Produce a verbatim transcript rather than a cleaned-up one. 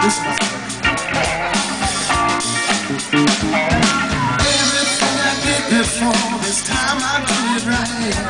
Listen up. Everything I did before, this time I do it right.